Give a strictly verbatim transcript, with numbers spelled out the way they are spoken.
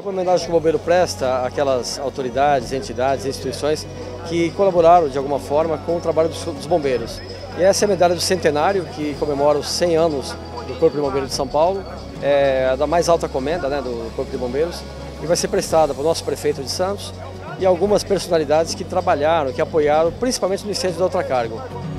uma homenagem que o bombeiro presta àquelas autoridades, entidades, instituições que colaboraram de alguma forma com o trabalho dos, dos bombeiros. E essa é a medalha do centenário, que comemora os cem anos do Corpo de Bombeiros de São Paulo, é a da mais alta comenda, né, do Corpo de Bombeiros, e vai ser prestada para o nosso prefeito de Santos e algumas personalidades que trabalharam, que apoiaram, principalmente no incêndio da Ultracargo.